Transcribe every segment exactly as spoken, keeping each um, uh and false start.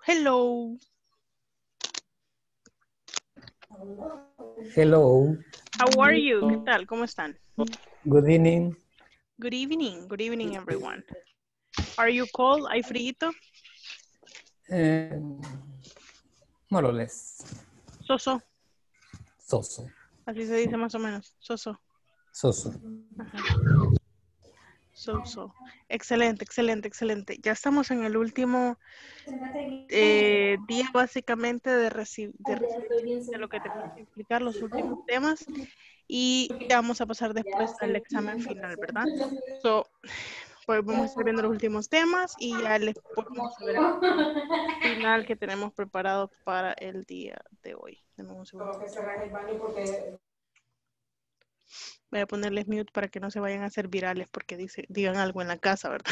Hello. Hello. How are you? ¿Qué tal? ¿Cómo están? Good evening. Good evening. Good evening, everyone. Are you cold? ¿Hay frío? Eh, more or less. Soso. Soso. Así se dice más o menos. Soso. Soso. Ajá. Soso. Excelente, excelente, excelente. Ya estamos en el último eh, día básicamente de, reci de recibir de lo que tenemos que explicar, los últimos temas. Y ya vamos a pasar después al examen final, ¿verdad? So, pues vamos a estar viendo los últimos temas y ya les podemos ver el examen final que tenemos preparado para el día de hoy. Denme un segundo. Voy a ponerles mute para que no se vayan a hacer virales porque dice, digan algo en la casa, ¿verdad?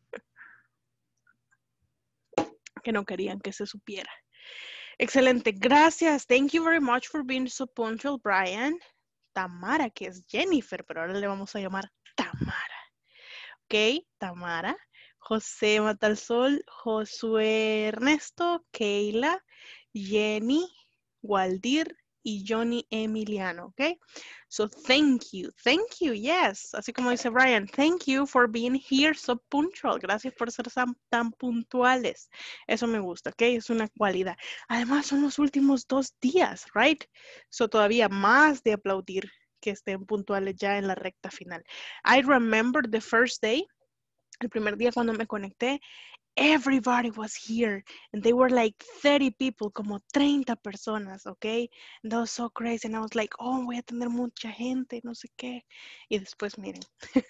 Que no querían que se supiera. Excelente, gracias. Thank you very much for being so punctual, Brian. Tamara, que es Jennifer, pero ahora le vamos a llamar Tamara. Ok, Tamara. José Matalsol, Josué Ernesto, Keila, Jenny, Waldir y Johnny Emiliano, ¿ok? So thank you, thank you, yes. Así como dice Brian, thank you for being here so punctual. Gracias por ser tan, tan puntuales. Eso me gusta, ¿ok? Es una cualidad. Además son los últimos dos días, right? So todavía más de aplaudir que estén puntuales ya en la recta final. I remember the first day, el primer día cuando me conecté, everybody was here and they were like thirty people, como treinta personas, okay? And that was so crazy and I was like, oh, voy a tener mucha gente, no sé qué. Y después, miren,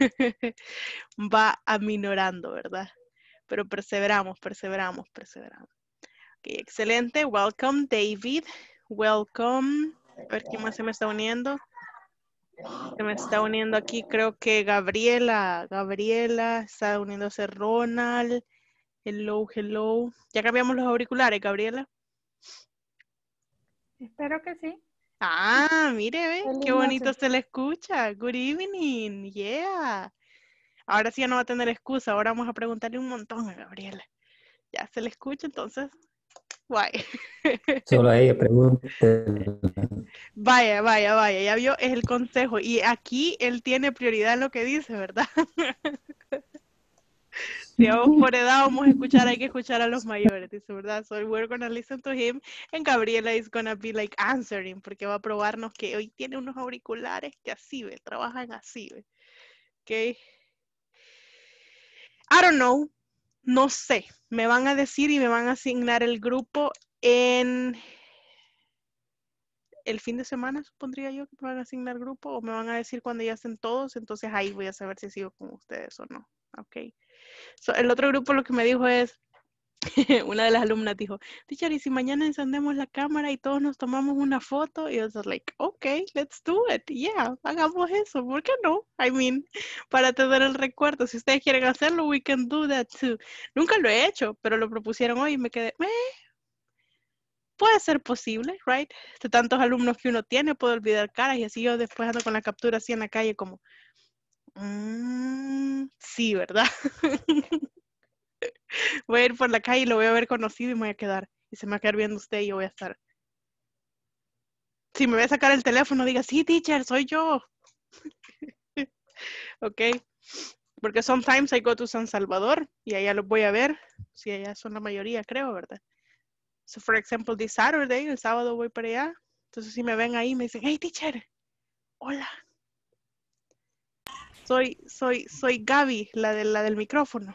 va aminorando, ¿verdad? Pero perseveramos, perseveramos, perseveramos. Ok, excelente. Welcome, David. Welcome. A ver quién más se me está uniendo. Se me está uniendo aquí, creo que Gabriela. Gabriela, está uniéndose Ronald. Hello, hello. Ya cambiamos los auriculares, Gabriela. Espero que sí. Ah, mire, ve, Feliz qué bonito noche. se le escucha. Good evening, yeah. Ahora sí ya no va a tener excusa, ahora vamos a preguntarle un montón a Gabriela. Ya se le escucha, entonces, guay. Solo a ella pregunte. Vaya, vaya, vaya, ya vio, es el consejo. Y aquí él tiene prioridad en lo que dice, ¿verdad? Si vamos por edad, vamos a escuchar, hay que escuchar a los mayores, dice, ¿verdad? So we're gonna listen to him, and Gabriela is gonna be like answering, porque va a probarnos que hoy tiene unos auriculares que así, ve, trabajan así, ve. Ok. I don't know, no sé, me van a decir y me van a asignar el grupo en el fin de semana, supondría yo que me van a asignar grupo, o me van a decir cuando ya estén todos, entonces ahí voy a saber si sigo con ustedes o no, ok. So, el otro grupo lo que me dijo es, una de las alumnas dijo, teacher, ¿y si mañana encendemos la cámara y todos nos tomamos una foto? Y yo was like, ok, let's do it. Yeah, hagamos eso. ¿Por qué no? I mean, para tener el recuerdo. Si ustedes quieren hacerlo, we can do that too. Nunca lo he hecho, pero lo propusieron hoy y me quedé, eh, puede ser posible, right? De tantos alumnos que uno tiene, puedo olvidar caras y así yo después ando con la captura así en la calle como, mmm, sí, ¿verdad? Voy a ir por la calle y lo voy a ver conocido y me voy a quedar. Y se me va a quedar viendo usted y yo voy a estar. Si me voy a sacar el teléfono, diga, sí, teacher, soy yo. Ok. Porque sometimes I go to San Salvador y allá los voy a ver. Si allá son la mayoría, creo, ¿verdad? So, for example, this Saturday, el sábado voy para allá. Entonces, si me ven ahí, me dicen, hey, teacher, hola. Soy, soy, soy Gaby, la, de, la del micrófono.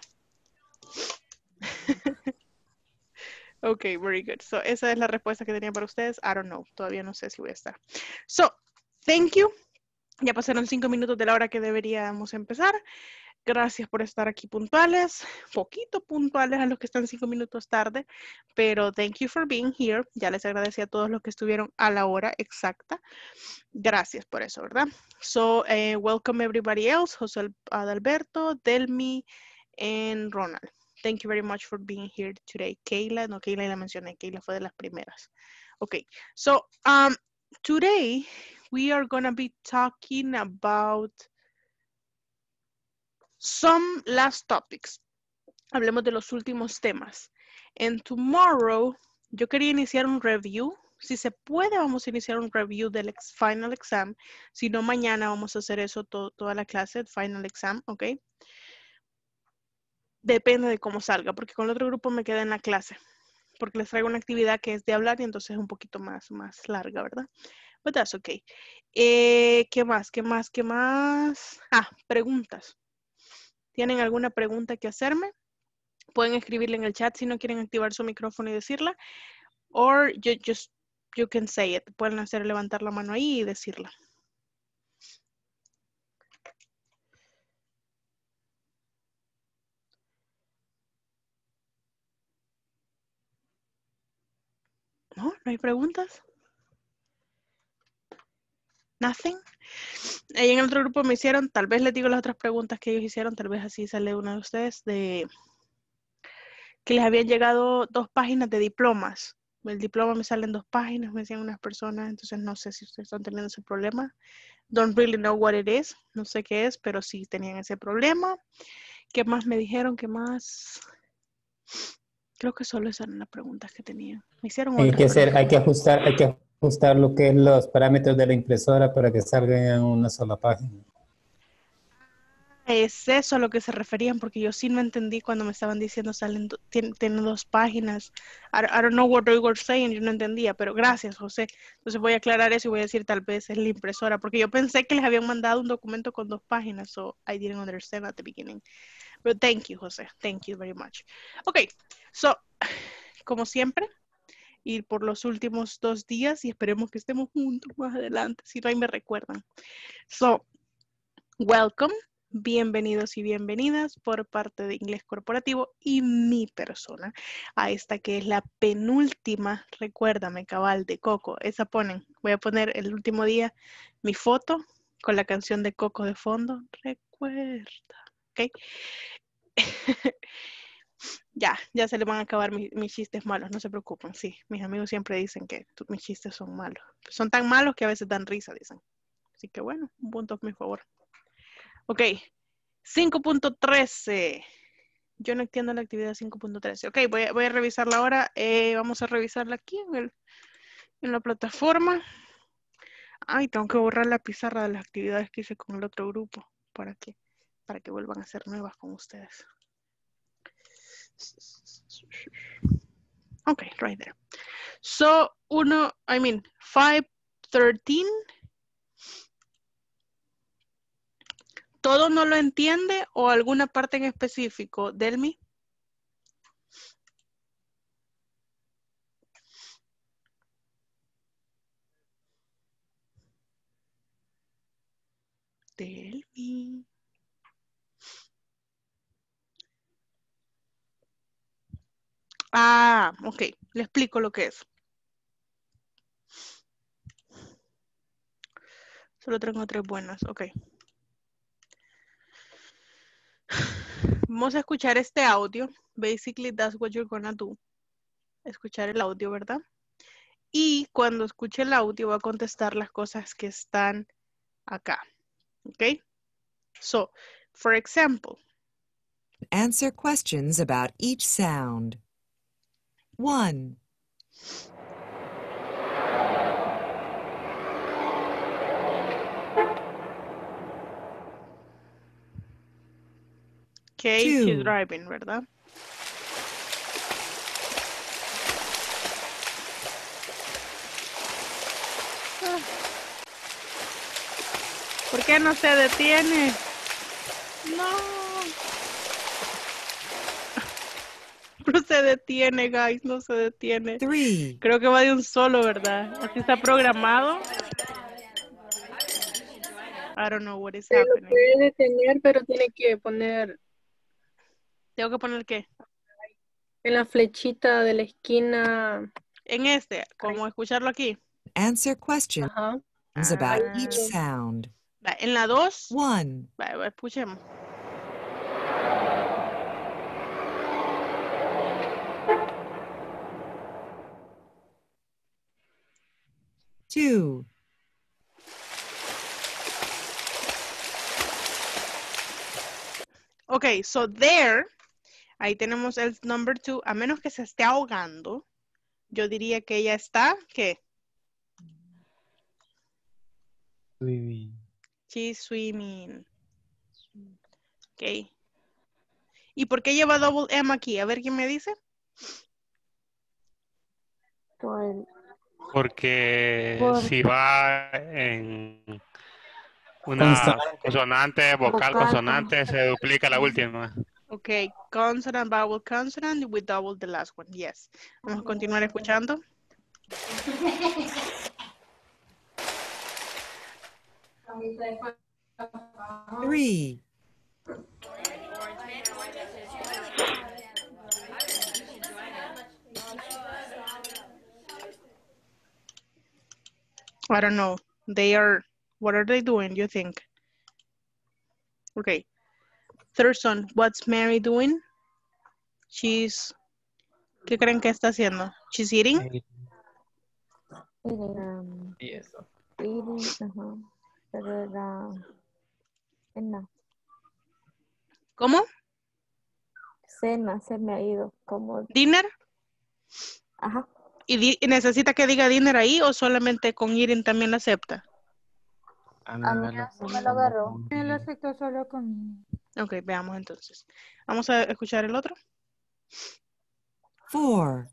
Ok, very good. So, esa es la respuesta que tenía para ustedes. I don't know. Todavía no sé si voy a estar. So, thank you. Ya pasaron cinco minutos de la hora que deberíamos empezar. Gracias por estar aquí puntuales. Poquito puntuales a los que están cinco minutos tarde. Pero thank you for being here. Ya les agradecí a todos los que estuvieron a la hora exacta. Gracias por eso, ¿verdad? So, uh, welcome everybody else. José Adalberto, Delmi, and Ronald. Thank you very much for being here today. Kayla, no, Kayla la mencioné, Kayla fue de las primeras. Okay, so um, today we are gonna be talking about some last topics. hablemos de los últimos temas. En tomorrow, yo quería iniciar un review. Si se puede, vamos a iniciar un review del ex final exam. Si no, mañana vamos a hacer eso todo, toda la clase, final exam, ¿ok? Depende de cómo salga, porque con el otro grupo me quedé en la clase. Porque les traigo una actividad que es de hablar y entonces es un poquito más, más larga, ¿verdad? But that's okay. Eh, ¿Qué más? ¿Qué más? ¿Qué más? Ah, preguntas. ¿Tienen alguna pregunta que hacerme? Pueden escribirle en el chat si no quieren activar su micrófono y decirla. Or you just, you can say it. Pueden hacer levantar la mano ahí y decirla. ¿No? ¿No hay preguntas? Nothing. Ahí en el otro grupo me hicieron, tal vez les digo las otras preguntas que ellos hicieron, tal vez así sale una de ustedes, de que les habían llegado dos páginas de diplomas. El diploma me sale en dos páginas, me decían unas personas, entonces no sé si ustedes están teniendo ese problema. Don't really know what it is, no sé qué es, pero sí tenían ese problema. ¿Qué más me dijeron? ¿Qué más? Creo que solo esas eran las preguntas que tenían. Me hicieron Hay otras, que pero hacer, hay que ajustar, hay que ajustar lo que es los parámetros de la impresora para que salgan en una sola página. es eso a lo que se referían, porque yo sí no entendí cuando me estaban diciendo salen tienen, tienen dos páginas. I, I don't know what they were saying, yo no entendía, pero gracias, José. Entonces voy a aclarar eso y voy a decir tal vez es la impresora, porque yo pensé que les habían mandado un documento con dos páginas, so I didn't understand at the beginning. But thank you, José. Thank you very much. Okay, so, como siempre, ir por los últimos dos días y esperemos que estemos juntos más adelante, si no ahí me recuerdan. So, welcome. Bienvenidos y bienvenidas por parte de Inglés Corporativo y mi persona a esta que es la penúltima, recuérdame, cabal de Coco. Esa ponen, voy a poner el último día mi foto con la canción de Coco de fondo. Recuerda, ¿ok? ya, ya se le van a acabar mis, mis chistes malos, no se preocupen. Sí, mis amigos siempre dicen que tu, mis chistes son malos. Son tan malos que a veces dan risa, dicen. Así que bueno, un punto a mi favor. Ok, cinco punto trece. Yo no entiendo la actividad cinco punto trece. Ok, voy a, voy a revisarla ahora. Eh, vamos a revisarla aquí en, el, en la plataforma. Ay, tengo que borrar la pizarra de las actividades que hice con el otro grupo para que, para que vuelvan a ser nuevas con ustedes. Ok, right there. So, uno, I mean, five thirteen. ¿Todo no lo entiende o alguna parte en específico? Delmi. Delmi. Ah, ok. Le explico lo que es. Solo tengo tres buenas. Ok. Vamos a escuchar este audio. Basically, that's what you're gonna do. Escuchar el audio, ¿verdad? Y cuando escuche el audio va a contestar las cosas que están acá. Ok. So, for example. Answer questions about each sound. One. Okay, Two. she's driving, ¿verdad? Ah. ¿Por qué no se detiene? No. No se detiene, guys, no se detiene. Three. Creo que va de un solo, ¿verdad? Así está programado. I don't know what is Se lo happening. puede detener, pero tiene que poner ¿Tengo que poner qué? en la flechita de la esquina. En este, como escucharlo aquí. Answer questions Ajá. about Ah, each sound. va, en la dos. One. Va, va, escuchemos. Two. Okay, so there, Ahí tenemos el number two. A menos que se esté ahogando, yo diría que ella está, ¿qué? Swimming. She's swimming. Ok. ¿Y por qué lleva double M aquí? A ver quién me dice. Por- Porque Por- si va en una Consonante. consonante, vocal, Vocal, consonante, se duplica la última. Ok, consonant, vowel, consonant, we double the last one, yes. Vamos a continuar escuchando. Three. I don't know. They are, what are they doing, you think? Okay. Third one, what's Mary doing? She's, ¿qué creen que está haciendo? She's eating? um, Y eso. eating, ajá. Pero era... Cena. ¿Cómo? Cena, se me ha ido. Como... ¿Dinner? Ajá. ¿Y, di- y necesita que diga dinner ahí o solamente con eating también la acepta? A mí A mí me lo así me lo agarró. Él lo aceptó solo conmigo. Ok, veamos entonces. Vamos a escuchar el otro. Four.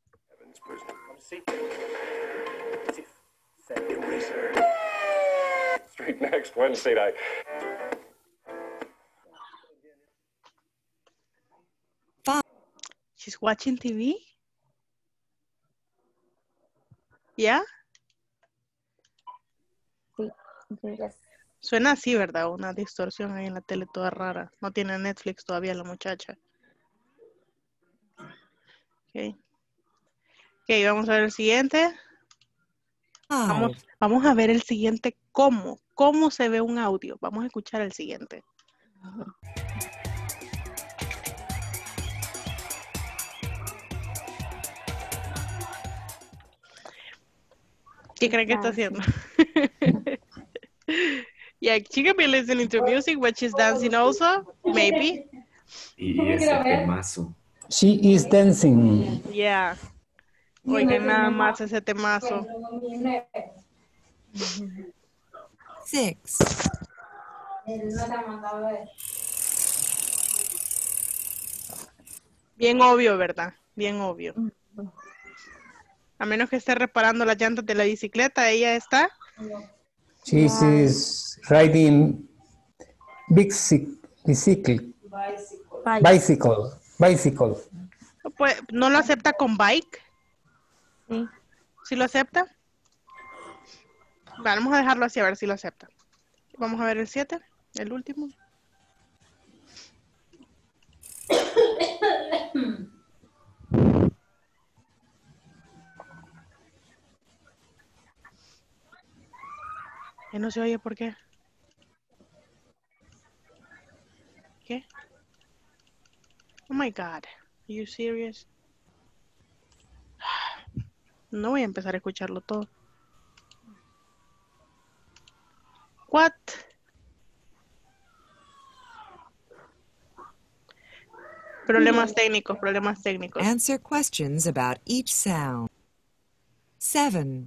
Street next Wednesday night. She's watching T V? ¿Ya? Sí. Yes. Suena así, ¿verdad? Una distorsión ahí en la tele toda rara. No tiene Netflix todavía la muchacha. Ok. Ok, vamos a ver el siguiente. Vamos, Five. vamos a ver el siguiente. ¿Cómo? ¿Cómo se ve un audio? Vamos a escuchar el siguiente. ¿Qué creen que está haciendo? Yeah, she could be listening to music, but she's dancing also. Maybe. Y ese temazo. She is dancing. Yeah. Oigan, nada más ese temazo. Six. Bien obvio, ¿verdad? Bien obvio. A menos que esté reparando las llantas de la bicicleta, ella está. She is riding bicycle. Bicycle. Bicycle. Bicycle. Pues, ¿no lo acepta con bike? Sí. ¿Sí lo acepta? Vale, vamos a dejarlo así a ver si lo acepta. Vamos a ver el siete, el último. Que no se oye, ¿por qué? ¿Qué? Oh my God. Are you serious? No voy a empezar a escucharlo todo. What? Problemas técnicos, problemas técnicos. Answer questions about each sound. Seven.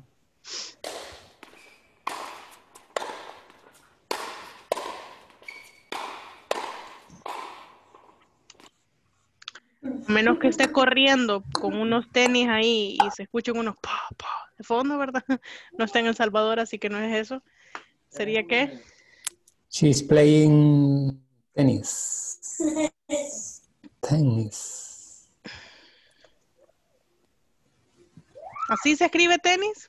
A menos que esté corriendo con unos tenis ahí y se escuchen unos pa, pa de fondo, ¿verdad? No está en El Salvador, así que no es eso. ¿Sería qué? She's playing tennis. Tennis. ¿Así se escribe tenis?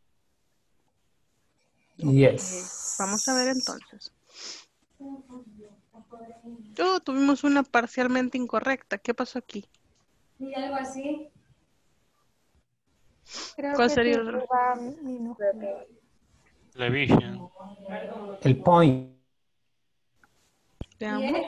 Yes. Vamos a ver entonces. Oh, tuvimos una parcialmente incorrecta. ¿Qué pasó aquí? Y algo así. Creo ¿Cuál que sería sí el otro? va minúscula. Television. El point. Veamos.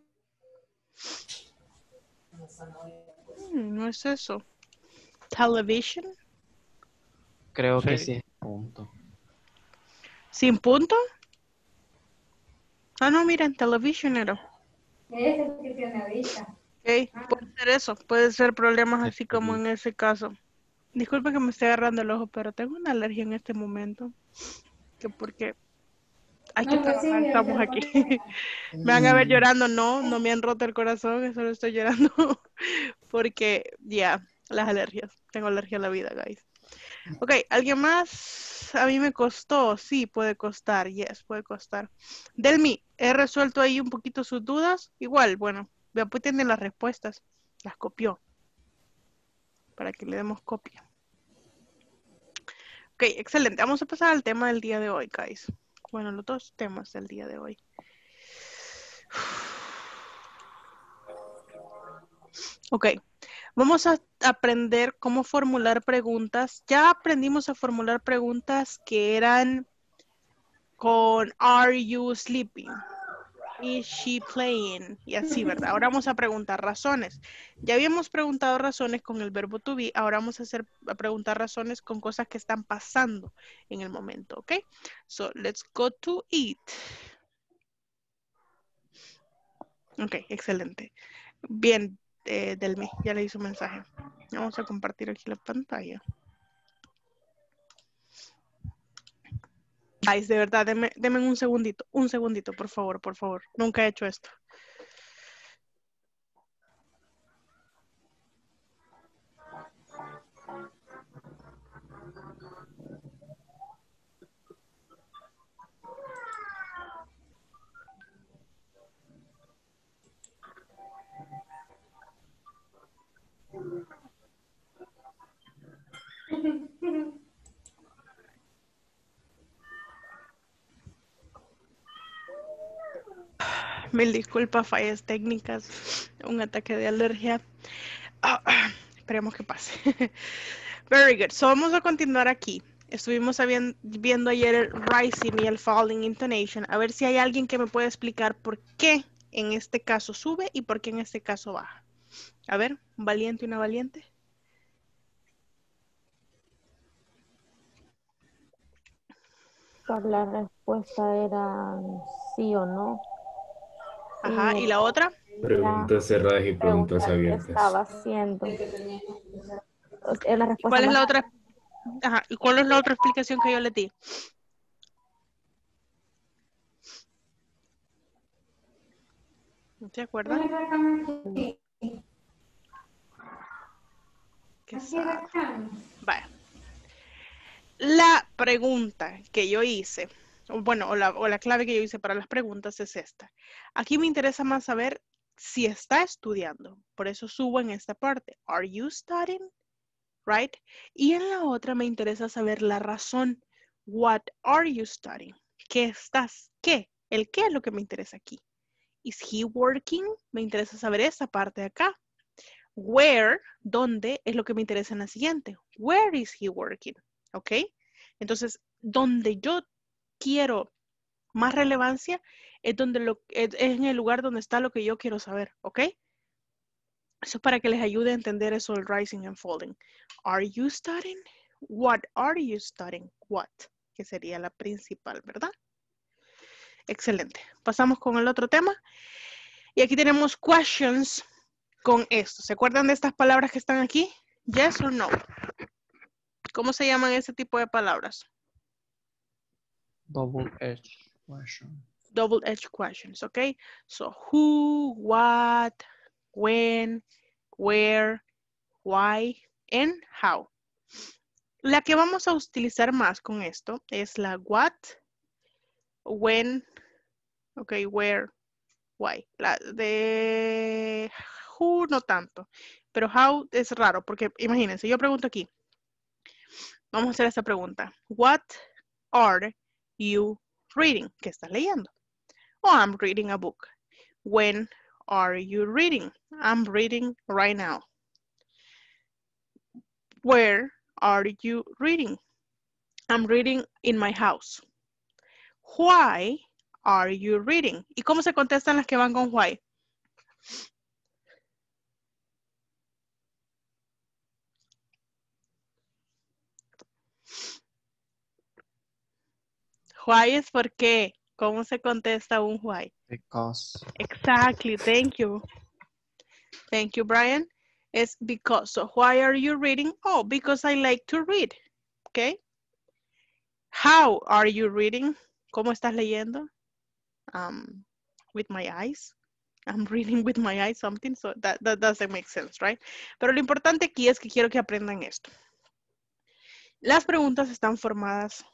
Hmm, no es eso. Television. Creo que Sí. sí es punto. ¿Sin punto? Ah, no, miren, television era. Ese es el que tiene ahorita. Ok, puede ser eso, puede ser problemas así como en ese caso. Disculpe que me esté agarrando el ojo, pero tengo una alergia en este momento. Que porque hay que No, pues sí, trabajar, mira, estamos te aquí. pones- Me van a ver llorando, no, no me han roto el corazón, solo estoy llorando porque ya, las alergias. Tengo alergia a la vida, guys. Ok, ¿alguien más? A mí me costó, sí, puede costar, yes, puede costar. Delmi, he resuelto ahí un poquito sus dudas. Igual, bueno, ya pues tienen las respuestas, las copió, para que le demos copia. Ok, excelente. Vamos a pasar al tema del día de hoy, guys. Bueno, los dos temas del día de hoy. Ok, vamos a aprender cómo formular preguntas. Ya aprendimos a formular preguntas que eran con Are you sleeping? Is she playing? Y así, ¿verdad? Ahora vamos a preguntar razones. Ya habíamos preguntado razones con el verbo to be. Ahora vamos a hacer a preguntar razones con cosas que están pasando en el momento, ¿ok? So, let's go to it. Ok, excelente. Bien, eh, Delmi, ya le hice un mensaje. Vamos a compartir aquí la pantalla. Guys, de verdad, denme, denme un segundito, un segundito, por favor, por favor. Nunca he hecho esto. Mil disculpas, fallas técnicas, un ataque de alergia. Ah, ah, esperemos que pase. Very good. So vamos a continuar aquí. Estuvimos habien- viendo ayer el rising y el falling intonation. A ver si hay alguien que me pueda explicar por qué en este caso sube y por qué en este caso baja. A ver, un valiente y una valiente. Por la respuesta era sí o no. Ajá, ¿y Y la otra? la Preguntas cerradas y preguntas pregunta que abiertas. estaba haciendo. O sea, es la ¿Y respuesta cuál es más la otra? Ajá, ¿y cuál es la otra explicación que yo le di? ¿No se acuerdan? Qué sad. Vaya. La pregunta que yo hice, o bueno, o la, o la clave que yo hice para las preguntas es esta. Aquí me interesa más saber si está estudiando. Por eso subo en esta parte. Are you studying? Right? Y en la otra me interesa saber la razón. What are you studying? ¿Qué estás? ¿Qué? El qué es lo que me interesa aquí. Is he working? Me interesa saber esa parte de acá. Where, ¿dónde? Es lo que me interesa en la siguiente. Where is he working? ¿Ok? Entonces, donde yo quiero más relevancia es, donde lo, es, es en el lugar donde está lo que yo quiero saber. ¿Ok? Eso es para que les ayude a entender eso del rising and falling. Are you studying? What are you studying? What? Que sería la principal, ¿verdad? Excelente. Pasamos con el otro tema. Y aquí tenemos questions con esto. ¿Se acuerdan de estas palabras que están aquí? Yes or no. ¿Cómo se llaman ese tipo de palabras? Double edge question. Double edge questions, ¿ok? So, who, what, when, where, why, and how. La que vamos a utilizar más con esto es la what, when, ok, where, why. La de who no tanto, pero how es raro porque imagínense, yo pregunto aquí. Vamos a hacer esta pregunta. What are you reading? ¿Qué estás leyendo? Oh, I'm reading a book. When are you reading? I'm reading right now. Where are you reading? I'm reading in my house. Why are you reading? ¿Y cómo se contestan las que van con why? Why es por qué. ¿Cómo se contesta un why? Because. Exactly, thank you. Thank you, Brian. Es because. So why are you reading? Oh, because I like to read. Okay. How are you reading? ¿Cómo estás leyendo? Um, with my eyes. I'm reading with my eyes something, so that, that doesn't make sense, right? Pero lo importante aquí es que quiero que aprendan esto. Las preguntas están formadas.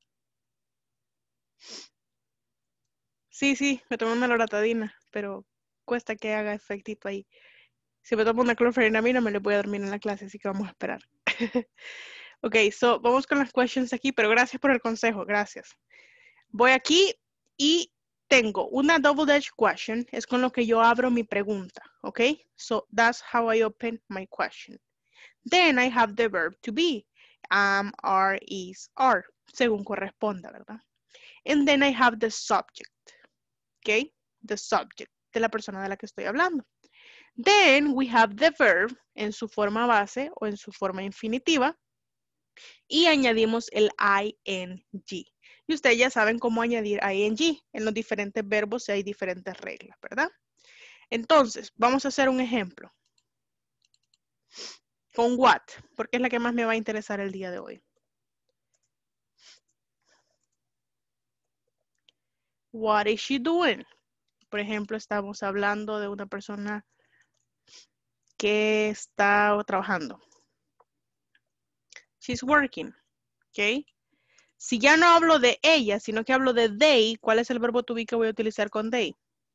Sí, sí, me tomé una loratadina, pero cuesta que haga efectito ahí. Si me tomo una clorferinamina me le voy a dormir en la clase, así que vamos a esperar. Ok, so vamos con las questions aquí, pero gracias por el consejo, gracias. Voy aquí y tengo una double edge question, es con lo que yo abro mi pregunta, ok? So that's how I open my question. Then I have the verb to be, am, are, is, are, según corresponda, ¿verdad? And then I have the subject, ok? The subject de la persona de la que estoy hablando. Then we have the verb en su forma base o en su forma infinitiva y añadimos el ing. Y ustedes ya saben cómo añadir ing. En los diferentes verbos hay diferentes reglas, ¿verdad? Entonces, vamos a hacer un ejemplo. Con what, porque es la que más me va a interesar el día de hoy. What is she doing? Por ejemplo, estamos hablando de una persona que está trabajando. She's working, ¿ok? Si ya no hablo de ella, sino que hablo de they, ¿cuál es el verbo to be que voy a utilizar con they?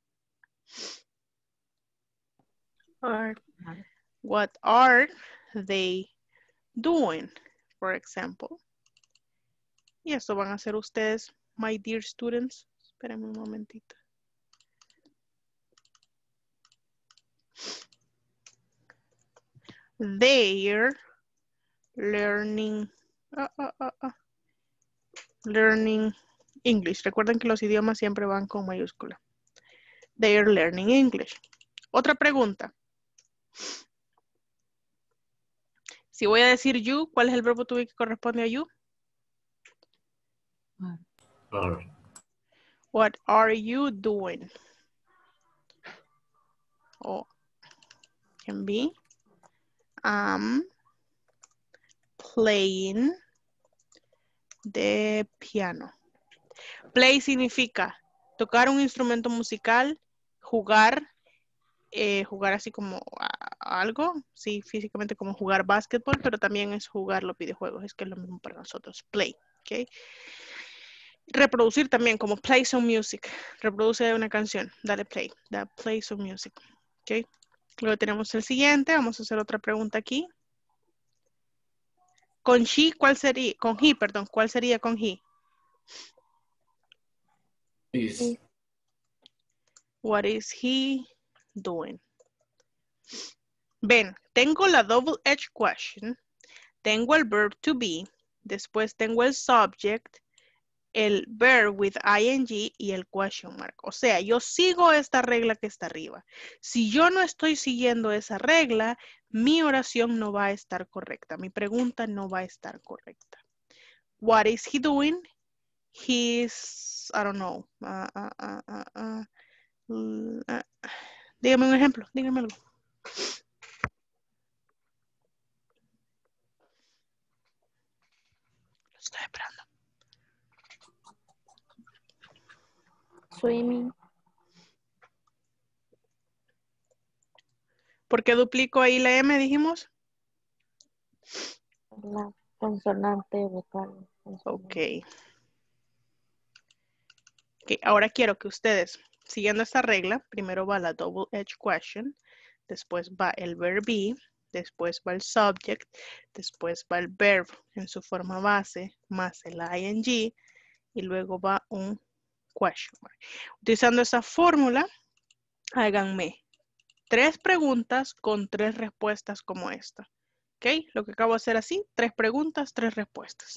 Are. What are they doing, for example? Y eso van a hacer ustedes, my dear students. Espérenme un momentito. They're learning, uh, uh, uh, uh, learning English. Recuerden que los idiomas siempre van con mayúscula. They're learning English. Otra pregunta. Si voy a decir you, ¿cuál es el verbo to be que corresponde a you? Are. What are you doing? O can be I'm playing the piano. Play significa tocar un instrumento musical, jugar, eh, jugar así como a, a algo, sí, físicamente como jugar básquetbol, pero también es jugar los videojuegos, es que es lo mismo para nosotros, play, ¿ok? Reproducir también como play some music, reproduce una canción, dale play, da play some music, ¿ok? Luego tenemos el siguiente, vamos a hacer otra pregunta aquí. Con she, ¿cuál sería? Con he, perdón, ¿cuál sería con he? Is. What is he doing? Ven, tengo la double edge question, tengo el verb to be, después tengo el subject, el verb with ing y el question mark. O sea, yo sigo esta regla que está arriba. Si yo no estoy siguiendo esa regla, mi oración no va a estar correcta. Mi pregunta no va a estar correcta. What is he doing? He's, I don't know. Uh, uh, uh, uh, uh, uh, dígame un ejemplo, dígame algo. Lo estoy esperando. Swimming. ¿Por qué duplico ahí la M, dijimos? La consonante vocal. Ok. Ok, ahora quiero que ustedes, siguiendo esta regla, primero va la double edge question, después va el verb be, después va el subject, después va el verb en su forma base, más el ing, y luego va un question mark. Utilizando esa fórmula, háganme tres preguntas con tres respuestas como esta. ¿Ok? Lo que acabo de hacer así, tres preguntas, tres respuestas.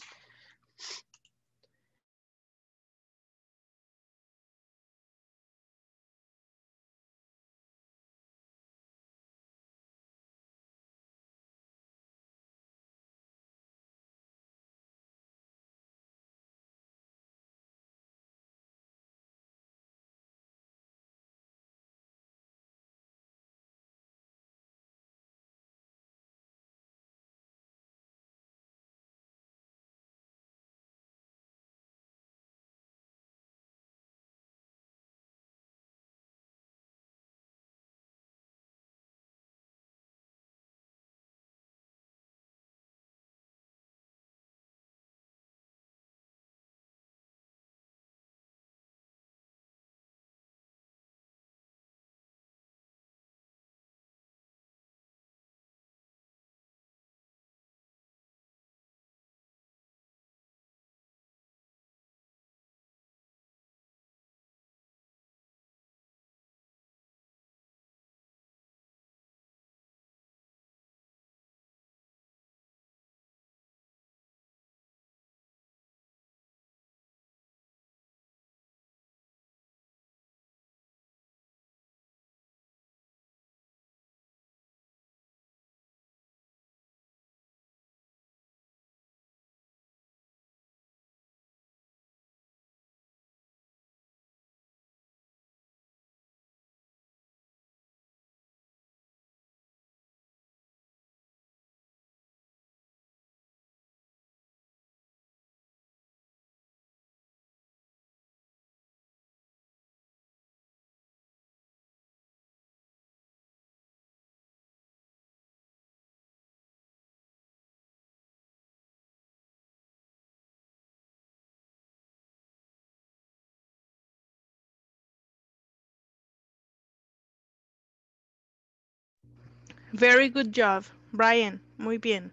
Very good job, Brian. Muy bien.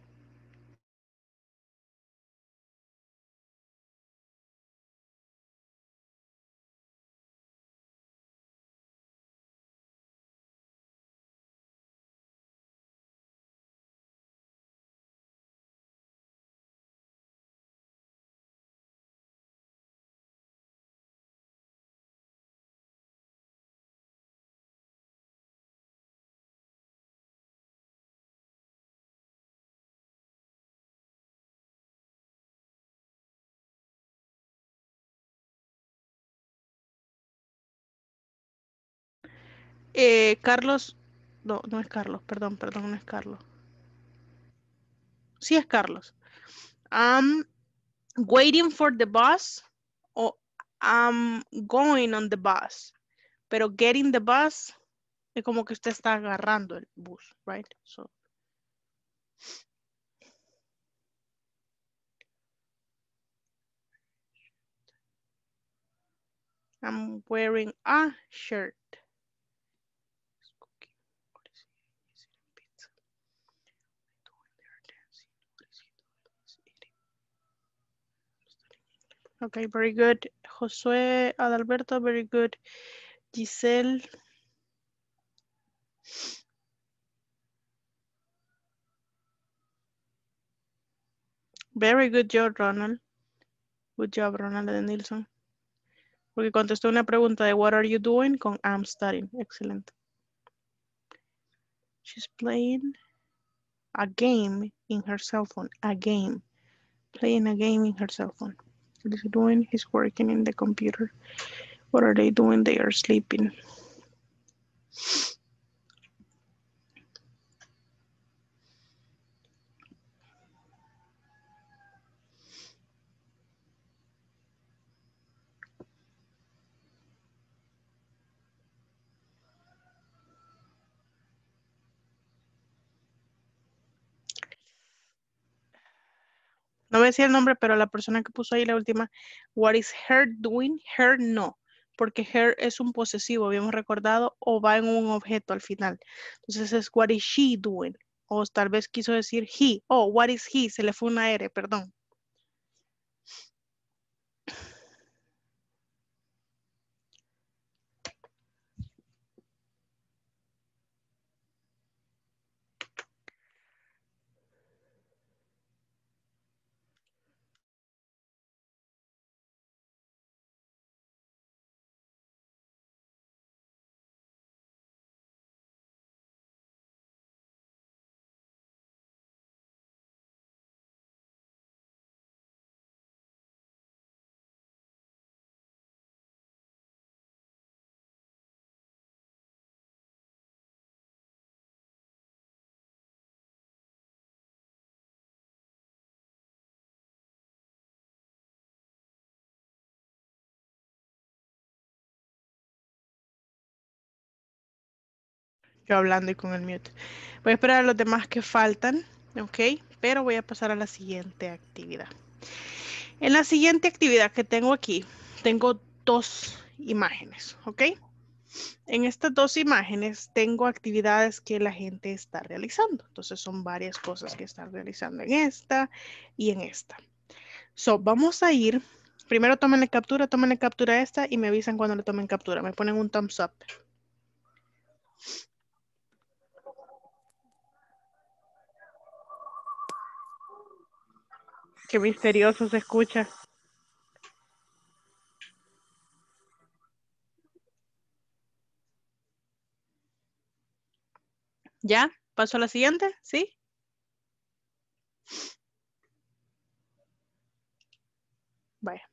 Eh, Carlos, no, no es Carlos, perdón, perdón, no es Carlos. Sí es Carlos. I'm waiting for the bus o I'm going on the bus. Pero getting the bus es como que usted está agarrando el bus, right? So. I'm wearing a shirt. Okay, very good. Josué Adalberto, very good. Giselle. Very good job, Ronald. Good job, Ronald de Nilsson. Porque contestó una pregunta de what are you doing con I'm studying. Excellent. She's playing a game in her cell phone. A game. Playing a game in her cell phone. What is he doing? He's working in the computer. What are they doing? They are sleeping. No voy a decir el nombre, pero la persona que puso ahí la última, what is her doing? Her no, porque her es un posesivo, habíamos recordado, o va en un objeto al final. Entonces es what is she doing? O tal vez quiso decir he. Oh, what is he? Se le fue una R, perdón. Yo hablando y con el mute. Voy a esperar a los demás que faltan, ¿ok? Pero voy a pasar a la siguiente actividad. En la siguiente actividad que tengo aquí, tengo dos imágenes, ¿ok? En estas dos imágenes tengo actividades que la gente está realizando. Entonces son varias cosas que están realizando en esta y en esta. So, vamos a ir. Primero tomen captura, tomen captura a esta y me avisan cuando le tomen captura. Me ponen un thumbs up. Qué misterioso se escucha. ¿Ya? ¿Paso a la siguiente? ¿Sí? Vaya.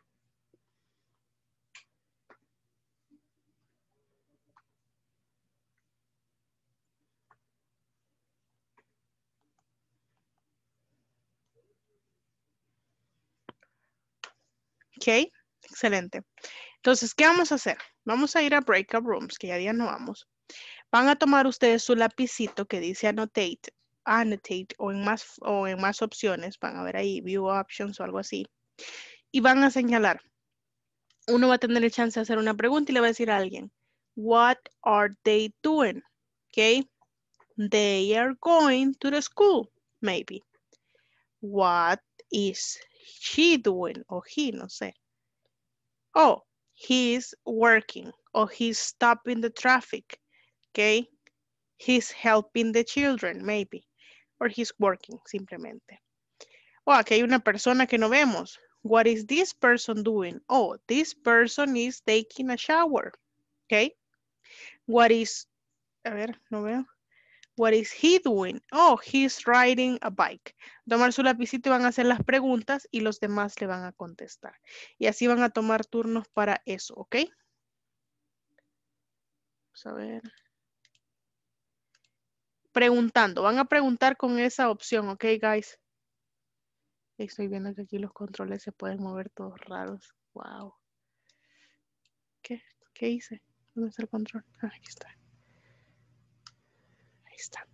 Ok, excelente. Entonces, ¿qué vamos a hacer? Vamos a ir a breakout rooms, que ya día no vamos. Van a tomar ustedes su lapicito que dice annotate, annotate o en más, o en más opciones. Van a ver ahí view options o algo así. Y van a señalar. Uno va a tener el chance de hacer una pregunta y le va a decir a alguien, what are they doing? Ok. They are going to the school, maybe. What is she doing? O he, no sé. Oh, he's working. Or he's stopping the traffic. Okay. He's helping the children, maybe. Or he's working, simplemente. Oh, aquí hay una persona que no vemos. What is this person doing? Oh, this person is taking a shower. Okay. What is, a ver, no veo. What is he doing? Oh, he's riding a bike. Tomar su lapicito y van a hacer las preguntas y los demás le van a contestar. Y así van a tomar turnos para eso, ¿ok? Vamos a ver. Preguntando. Van a preguntar con esa opción, ¿ok, guys? Estoy viendo que aquí los controles se pueden mover todos raros. Wow. ¿Qué? ¿Qué hice? ¿Dónde está el control? Ah, aquí está. Ahí está.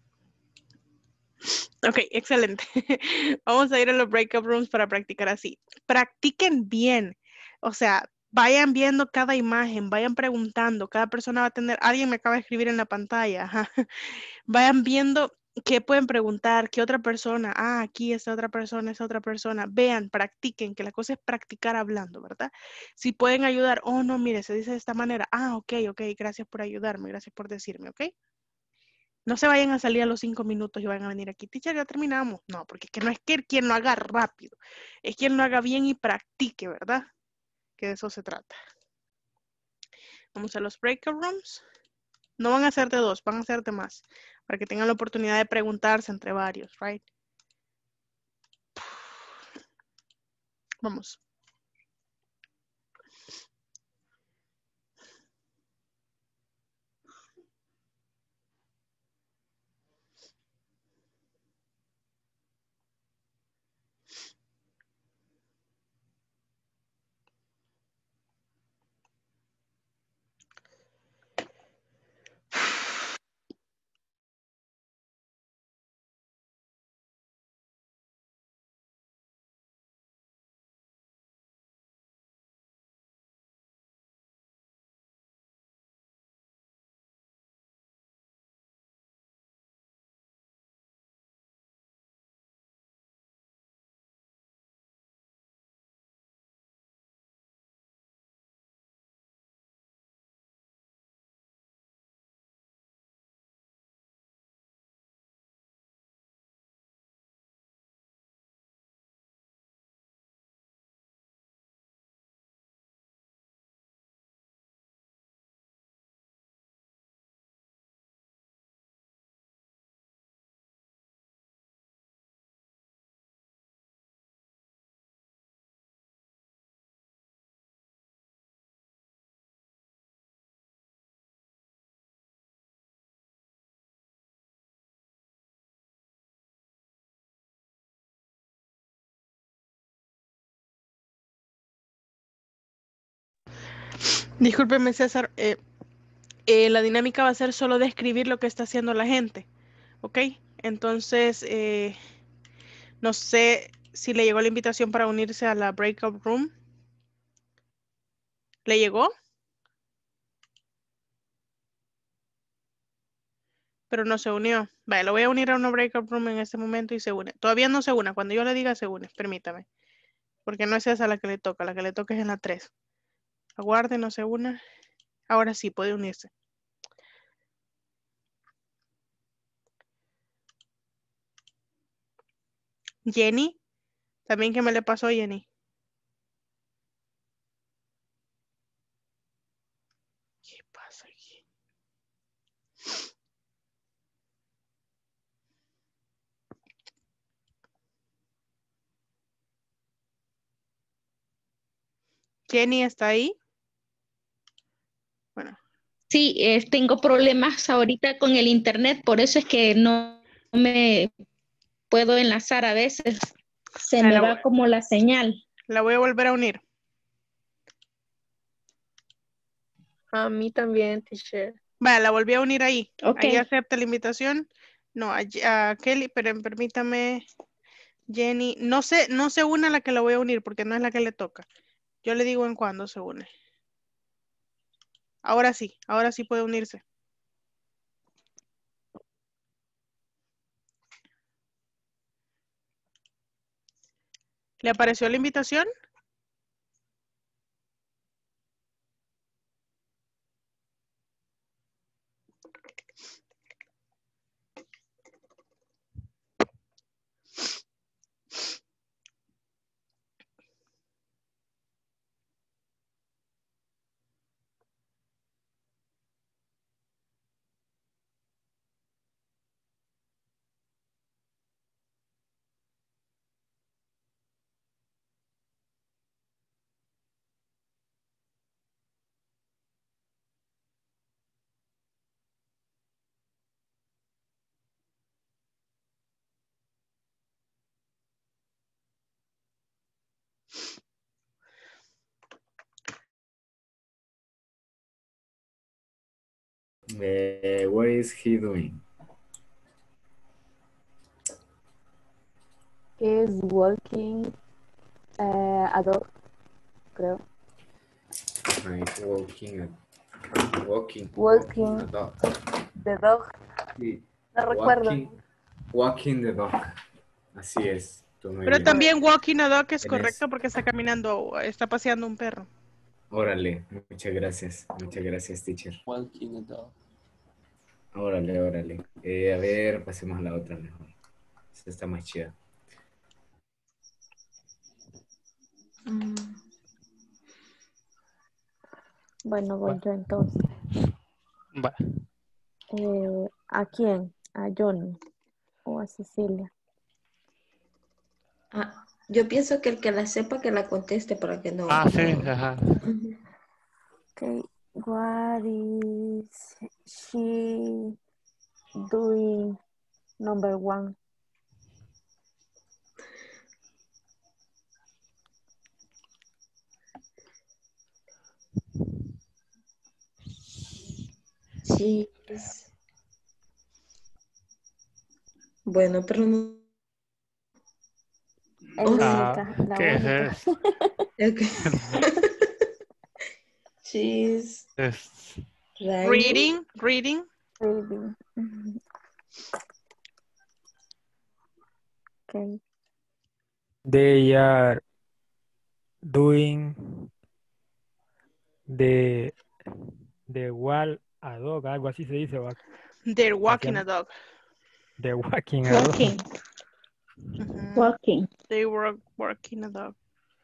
Ok, excelente. Vamos a ir a los breakout rooms para practicar así. Practiquen bien. O sea, vayan viendo cada imagen, vayan preguntando. Cada persona va a tener, alguien me acaba de escribir en la pantalla. Ajá. Vayan viendo qué pueden preguntar, qué otra persona. Ah, aquí está otra persona, esa otra persona. Vean, practiquen, que la cosa es practicar hablando, ¿verdad? Si pueden ayudar, oh, no, mire, se dice de esta manera. Ah, ok, ok, gracias por ayudarme, gracias por decirme, ¿ok? No se vayan a salir a los cinco minutos y vayan a venir aquí. Teacher, ya terminamos. No, porque es que no es que quien lo haga rápido. Es quien lo haga bien y practique, ¿verdad? Que de eso se trata. Vamos a los breakout rooms. No van a ser de dos, van a ser de más. Para que tengan la oportunidad de preguntarse entre varios, right? Vamos. Discúlpeme, César. Eh, eh, la dinámica va a ser solo describir lo que está haciendo la gente. ¿Ok? Entonces, eh, no sé si le llegó la invitación para unirse a la breakout room. ¿Le llegó? Pero no se unió. Vale, lo voy a unir a una breakout room en este momento y se une. Todavía no se une. Cuando yo le diga se une. Permítame. Porque no es esa la que le toca. La que le toca es en la tres. Aguarde, no se une. Ahora sí, puede unirse. Jenny. También, ¿qué me le pasó a Jenny? ¿Qué pasa aquí? Jenny, ¿está ahí? Bueno. Sí, eh, tengo problemas ahorita con el internet, por eso es que no me puedo enlazar a veces. Se Ah, me la va voy- como la señal. La voy a volver a unir. A mí también, teacher. Vale, la volví a unir ahí. Ok. Ahí acepta la invitación. No, a, a Kelly, pero permítame, Jenny. No sé, no se une a la que la voy a unir porque no es la que le toca. Yo le digo en cuándo se une. Ahora sí, ahora sí puede unirse. ¿Le apareció la invitación? Eh, what is he doing? Is walking eh, a dog, creo. Right, walking, walking, Walking a dog. the dog. Sí, No recuerdo. walking, walking the dog. Así es. Tú muy Pero bien. también walking a dog es Tenés- correcto porque está caminando, está paseando un perro. Órale, muchas gracias. Muchas gracias, teacher. Walking the dog. Órale, órale. Eh, a ver, pasemos a la otra mejor. Esta está más chida. Mm. Bueno, voy yo entonces. Va. Eh, ¿a quién? ¿A Johnny o a Cecilia? Ah, yo pienso que el que la sepa que la conteste para que no. Ah, sí, no- ajá. Ujú. Okay. What is she doing? Number one. She's- Bueno, pero no. Es Oh, la Ah, única, la ¿qué es única. eso? ok. She's Es- writing. Reading, reading. Reading. Mhm. Okay. They are doing the, the wall a dog, algo así se dice. ¿va? They're walking a Haciendo- dog. The walking a dog. Walking, Ujú. walking. They were working a dog.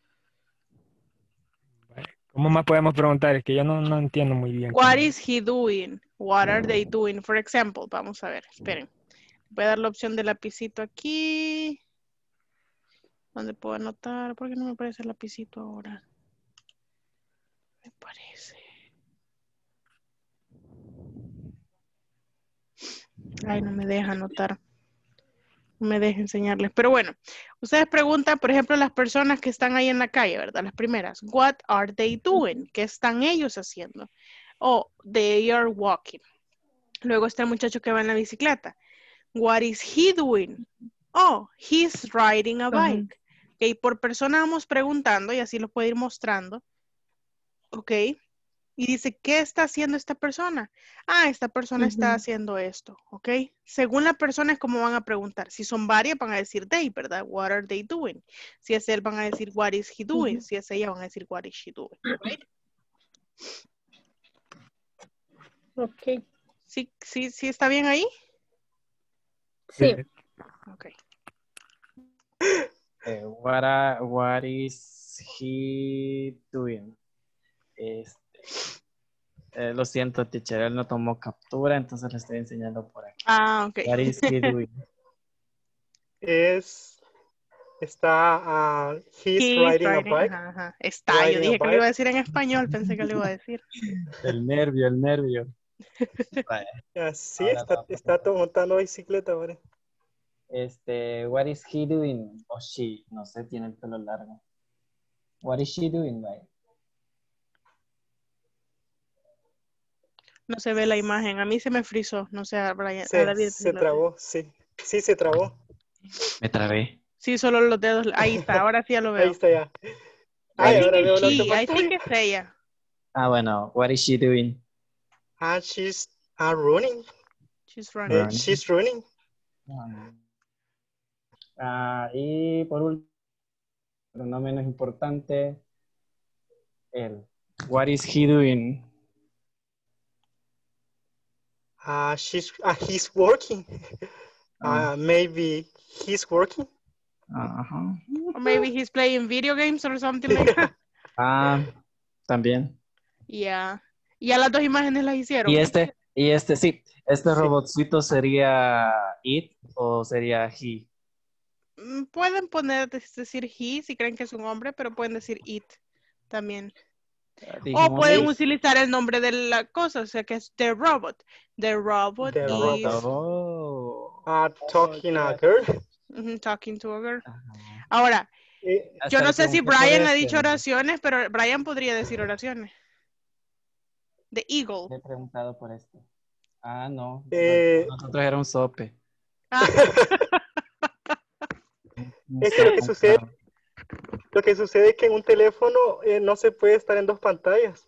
¿Cómo más podemos preguntar? Es que yo no, no entiendo muy bien. What cómo- is he doing? What are they doing? For example, vamos a ver, esperen. Voy a dar la opción de lapicito aquí. ¿Dónde puedo anotar? ¿Por qué no me aparece el lapicito ahora? Me parece. Ay, no me deja anotar. No me deja enseñarles. Pero bueno, ustedes preguntan, por ejemplo, las personas que están ahí en la calle, ¿verdad? Las primeras. What are they doing? ¿Qué están ellos haciendo? Oh, they are walking. Luego está el muchacho que va en la bicicleta. What is he doing? Oh, he's riding a bike. Ok, por persona vamos preguntando y así lo puede ir mostrando. Ok. Y dice, ¿qué está haciendo esta persona? Ah, esta persona está Ujú. haciendo esto, ¿ok? Según la persona es como van a preguntar. Si son varias, van a decir they, ¿verdad? What are they doing? Si es él, van a decir what is he doing? Ujú. Si es ella, van a decir what is she doing, right? Ok. ¿Sí, sí, sí está bien ahí? Sí. Ok. Eh, what, are- what is he doing? Este, eh, lo siento, teacher, él no tomó captura, entonces le estoy enseñando por aquí. Ah, ok. What is he doing? Es, está, ah, he's, He's riding, riding, a bike. ajá, ajá. Está, yo Riding a dije que lo iba a bike. decir en español, pensé que lo iba a decir. El nervio, el nervio. Vaya, Ah, sí, ahora está, va. está to- montando bicicleta, ¿vale? Este, what is he doing? O she, no sé, tiene el pelo largo. What is she doing, vaya? No se ve la imagen. A mí se me frizó. No sé, a, Brian, a Se, David. se trabó, sí. Sí, se trabó. Me trabé. Sí, solo los dedos. Ahí está, ahora sí ya lo veo. Ahí está ya. I Ay, think ahora it's veo la she. otra I think pantalla. it's ella. Ah, bueno, what is she doing? Ah, she's ah, running. She's Eh, running. Running. she's running. Ah, y por último, pero no menos importante, él. What is he doing? Uh, she's, uh, he's working. Uh, maybe he's working. Ajá. Or maybe he's playing video games or something like that. Ah, también. Yeah. Ya las dos imágenes las hicieron. Y este, y este, sí, este robotcito sería it o sería he. Mm, Pueden poner, decir he si creen que es un hombre, pero pueden decir it también. O Dijimos pueden it. utilizar el nombre de la cosa, o sea que es the robot. The robot The is robot. Oh. Uh, talking a girl. mhm, talking to a girl. Ahora, Eh, yo no sé si pregunté por Brian ha este, dicho ¿no? oraciones, pero Brian podría decir oraciones. The eagle. Le he preguntado por esto. Ah, no. Eh, Nosotros era un sope. Ah, Es que lo que sucede, lo que sucede es que en un teléfono eh, no se puede estar en dos pantallas.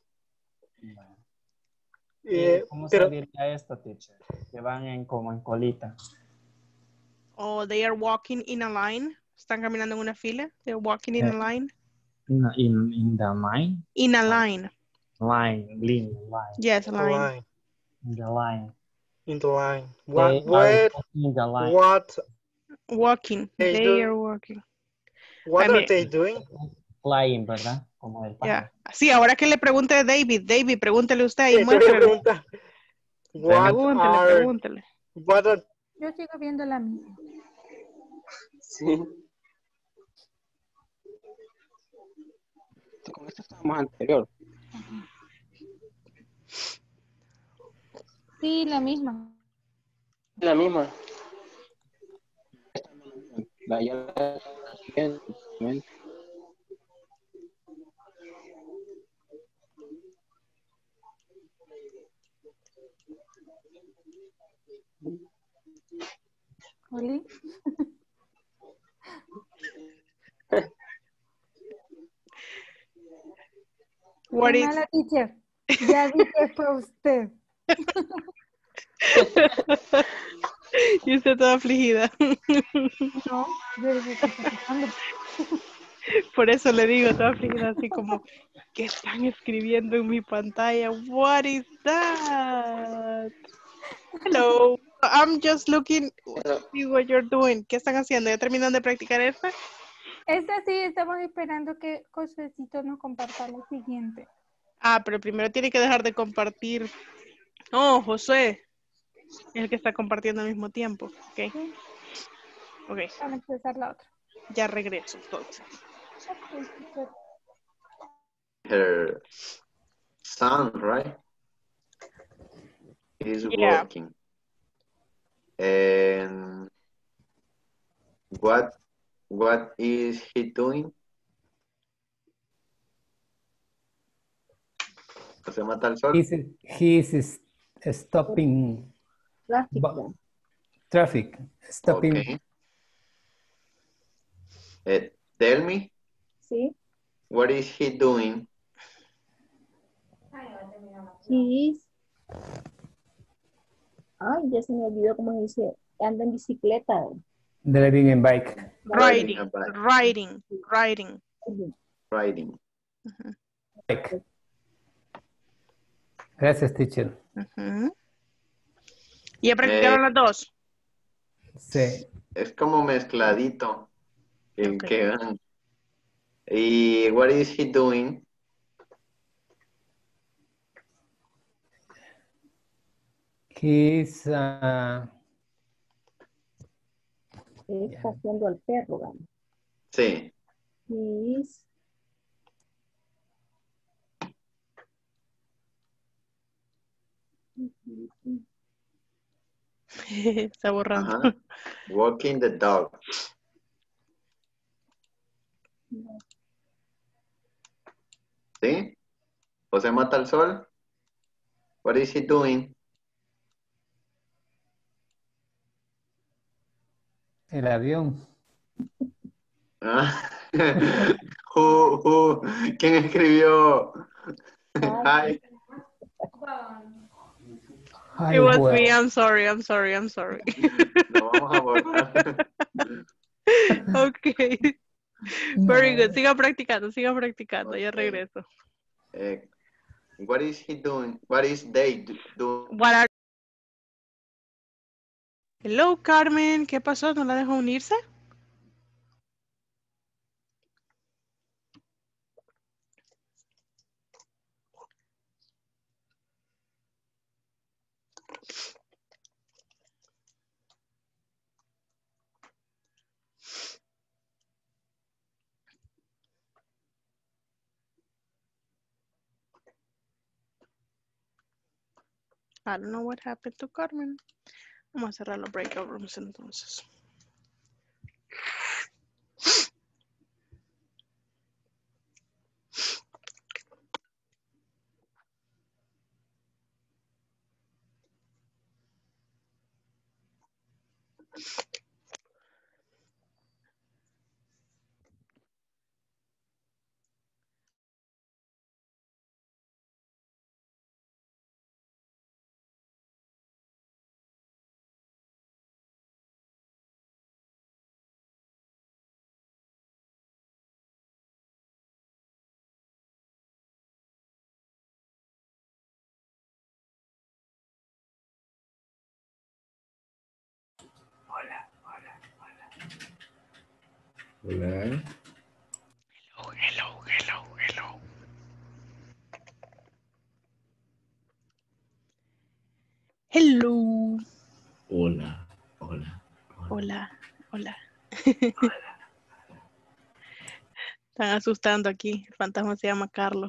Eh, ¿Cómo pero se diría esto, teacher? Que van en como en colita. or they are walking in a line. Están caminando en una fila. They're walking in a line. In, in, in the line? In a line. Line, line, line. Yes, a line. line, In the line. in the line. They What, are what, in the line. what, Walking. They They do- are walking. what I are mean- they doing? Flying, ¿verdad? Como el pájaro. Yeah. Sí, ahora que le pregunte a David. David, pregúntele usted Sí, y te voy a muéstrele. preguntar. What Pregúntele, are, pregúntele. what are, Yo sigo viendo la misma. Sí. Con esto estábamos anterior. Sí, la misma. La misma. La ya bien, bien. ¿Oli? What Qué is- mala teacher. Ya vi que fue usted. Y usted toda afligida. No, yo dije que está pasando. Por eso le digo, toda afligida, así como, ¿qué están escribiendo en mi pantalla? What is that? Hello, I'm just looking to see what you're doing. ¿Qué están haciendo? ¿Ya terminan de practicar esta? Esta sí, estamos esperando que Josécito nos comparta la siguiente. Ah, pero primero tiene que dejar de compartir. Oh, Josué. Es el que está compartiendo al mismo tiempo. Ok. Ok, Para empezar la otra. ya regreso entonces. Ok, teacher. Her son, right? He's Yeah. working. And what what is he doing? ¿Se mata el sol? He's, he's stopping Traffic. bu- traffic. Stopping. Okay. Eh, tell me, Sí. what is he doing? He's. Ay, ya se me olvidó cómo dice. Anda en bicicleta. Driving a bike. Riding, a bike. riding, riding. Riding. Bike. Gracias, teacher. Ujú. ¿Y ya practicaron Eh, las dos? Sí. Es como mezcladito. Que, Ok. que van. Y what is he doing? He's uh, ¿Qué está haciendo el perro, Gama? Sí. He's. Está borrando. Ajá. Walking the dog. ¿Sí? José mata al sol. What is he doing? el avión. Ah. who, who, ¿Quién escribió? Hi. Ay, It was bueno. me. I'm sorry. I'm sorry. I'm sorry. Lo vamos a borrar. Okay. Very good. Siga practicando, siga practicando. Ya regreso. Eh, what is he doing? What is they do- doing? What are- Hello, Carmen. ¿Qué pasó? ¿No la dejó unirse? I don't know what happened to Carmen. Vamos a cerrar los breakout rooms entonces. Hola. Hello, hello, hello, hello. Hello. Hola. Hola. Hola, hola. Están asustando aquí. El fantasma se llama Carlos.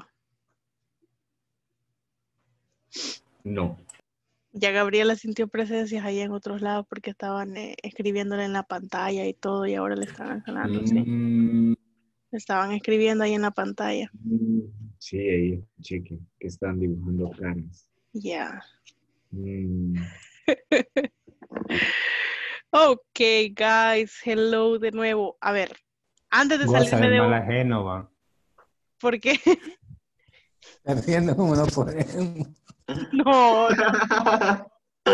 No. Ya Gabriela sintió presencias ahí en otros lados porque estaban eh, escribiéndole en la pantalla y todo y ahora le estaban sonando, sí. Mm, Le estaban escribiendo ahí en la pantalla. mm, sí, ahí, chiqui, que están dibujando caras. Yeah. Mm, Ok, guys. Hello de nuevo. A ver, antes de Goza salirme del de mal un... ajeno, va. ¿Por qué? Perdiendo uno por él. No, no, no.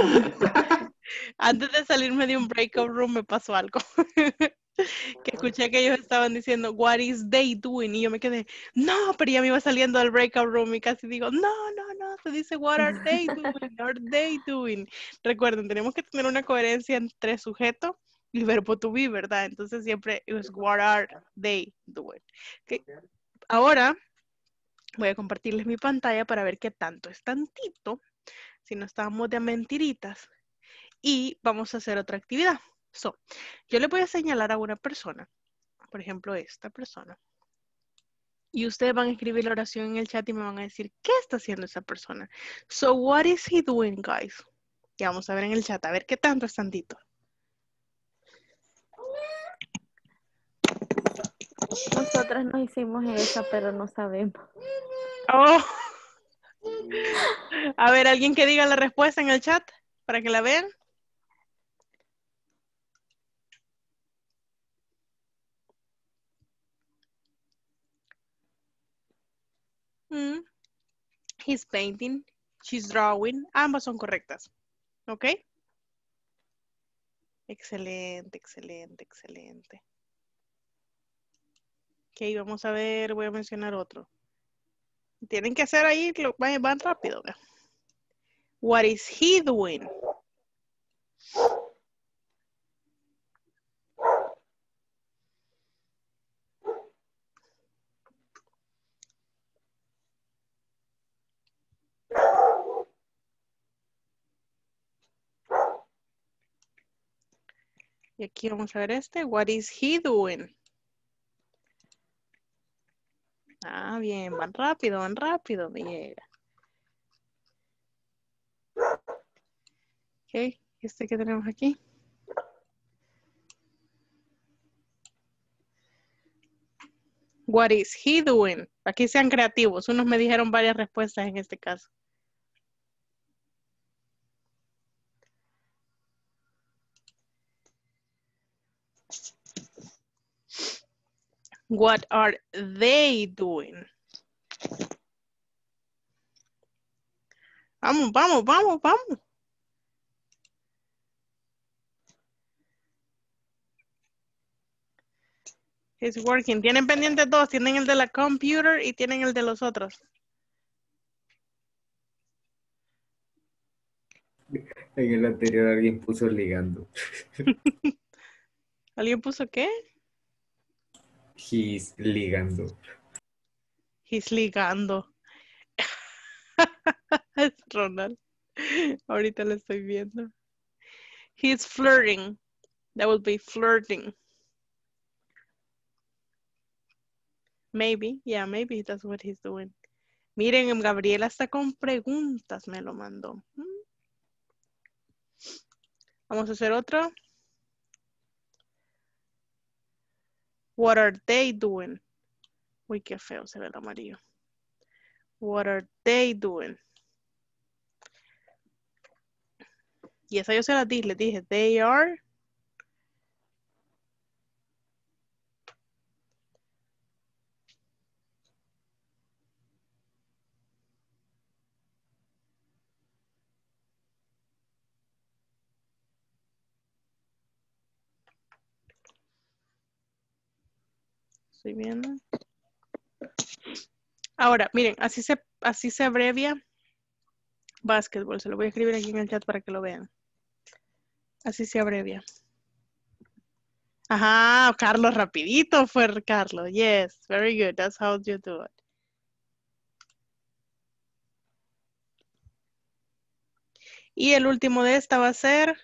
Antes de salirme de un breakout room me pasó algo. Que escuché que ellos estaban diciendo, what is they doing? Y yo me quedé, no, pero ya me iba saliendo del breakout room y casi digo, no, no, no, se dice, what are they doing? Are they doing? Recuerden, tenemos que tener una coherencia entre sujeto y verbo to be, ¿verdad? Entonces siempre es what are they doing. Okay. Ahora voy a compartirles mi pantalla para ver qué tanto es tantito, si no estamos de mentiritas. Y vamos a hacer otra actividad. So, yo le voy a señalar a una persona, por ejemplo, esta persona. Y ustedes van a escribir la oración en el chat y me van a decir, ¿qué está haciendo esa persona? So, what is he doing, guys? Y vamos a ver en el chat, a ver qué tanto es tantito. Nosotras nos hicimos esa, pero no sabemos. Oh. A ver, alguien que diga la respuesta en el chat para que la vean. Mm. He's painting. She's drawing. Ambas son correctas. ¿Ok? Excelente, excelente, excelente. Ok, vamos a ver, voy a mencionar otro. Tienen que hacer ahí, lo, van, van rápido. ¿Ve? What is he doing? Y aquí vamos a ver este. What is he doing? Ah, bien, van rápido, van rápido, me llega. Ok, este que tenemos aquí. What is he doing? Aquí sean creativos. Unos me dijeron varias respuestas en este caso. What are they doing? Vamos, vamos, vamos, vamos. He's working. Tienen pendientes dos. Tienen el de la computer y tienen el de los otros. En el anterior alguien puso ligando. ¿Alguien puso qué? He's ligando. He's ligando. Es Ronald. Ahorita lo estoy viendo. He's flirting. That would be flirting. Maybe. Yeah, maybe that's what he's doing. Miren, Gabriela está con preguntas. Me lo mandó. Vamos a hacer otro. What are they doing? Uy, qué feo se ve el amarillo. What are they doing? Y esa yo se la di, le dije, they are. Estoy viendo. Ahora, miren, así se, así se abrevia basketball. Se lo voy a escribir aquí en el chat para que lo vean. Así se abrevia. Ajá, Carlos, rapidito fue Carlos. Yes, very good. That's how you do it. Y el último de esta va a ser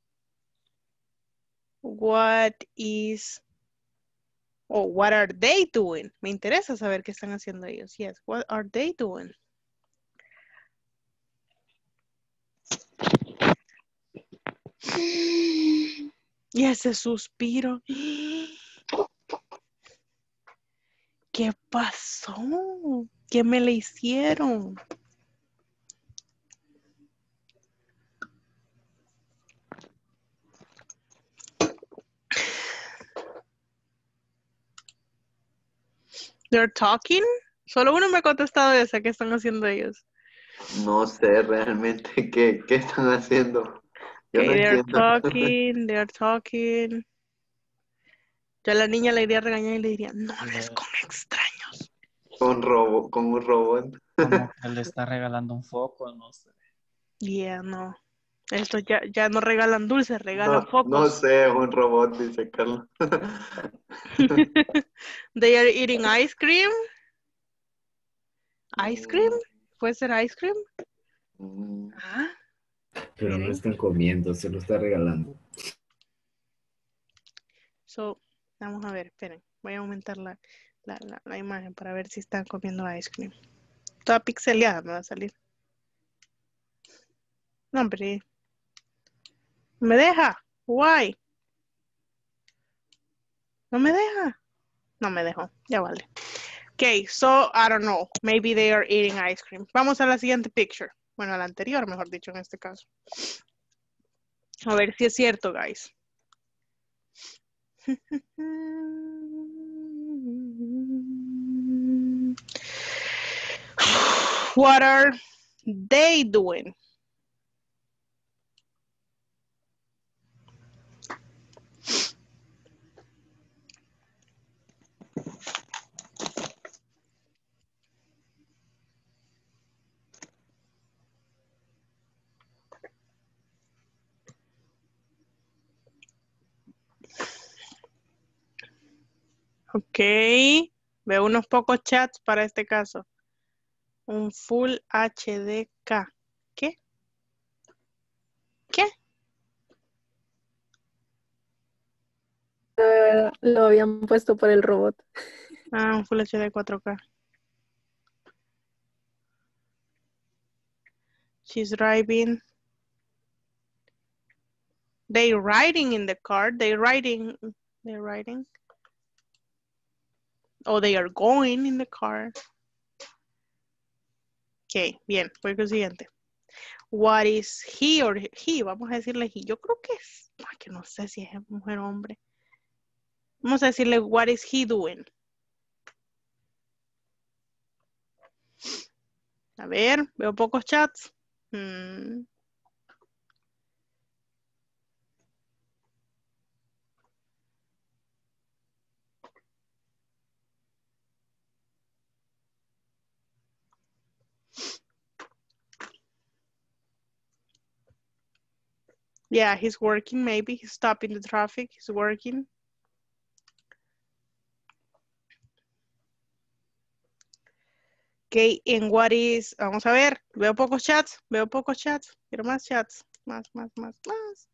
what is o what are they doing? Me interesa saber qué están haciendo ellos. Yes, what are they doing? Y ese suspiro. ¿Qué pasó? ¿Qué me le hicieron? They're talking. Solo uno me ha contestado esa. ¿Qué están haciendo ellos? No sé realmente qué, qué están haciendo. Yo Okay, no they're entiendo. talking, they're talking. Yo a la niña le iría a regañar y le diría, no hables con extraños. Con, robo, con un robot. Como que le está regalando un foco, no sé. Yeah, no. Esto ya, ya no regalan dulces, regalan No, focos. no sé, un robot, dice Carlos. They are eating ice cream. Ice cream? ¿Puede ser ice cream? Ah, Pero no miren. están comiendo, se lo está regalando. So, vamos a ver, esperen. Voy a aumentar la, la, la, la imagen para ver si están comiendo ice cream. Toda pixeleada me va a salir. No, hombre. ¿Me deja? Why? ¿No me deja? No me dejó. Ya vale. Okay, so, I don't know. Maybe they are eating ice cream. Vamos a la siguiente picture. Bueno, a la anterior, mejor dicho, en este caso. A ver si es cierto, guys. What are they doing? Ok, veo unos pocos chats para este caso. Un Full H D K. ¿Qué? ¿Qué? Eh, lo habían puesto por el robot. Ah, un Full H D cuatro K. She's driving. They riding in the car. They riding. They're riding. O they are going in the car. Ok, bien, voy con el siguiente. What is he or he? Vamos a decirle he. Yo creo que es, ah, que no sé si es mujer o hombre. Vamos a decirle what is he doing. A ver, veo pocos chats. Hmm. Yeah, he's working, maybe. He's stopping the traffic. He's working. Okay, and what is, vamos a ver, veo pocos chats, veo pocos chats, quiero más chats, más, más, más, más.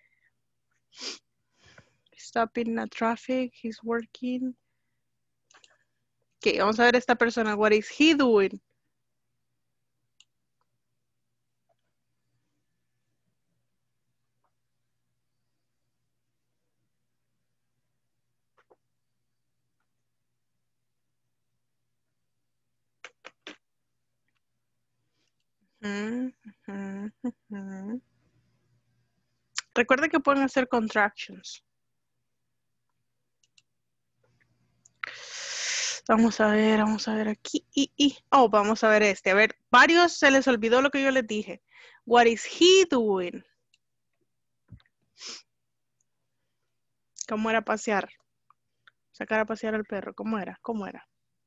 Stopping the traffic, he's working. Okay, vamos a ver esta persona, what is he doing? Mm, mm, mm. Recuerda que pueden hacer contractions. Vamos a ver, vamos a ver aquí. Y, y. Oh, vamos a ver este. A ver, varios se les olvidó lo que yo les dije. What is he doing? ¿Cómo era pasear? Sacar a pasear al perro. ¿Cómo era? ¿Cómo era?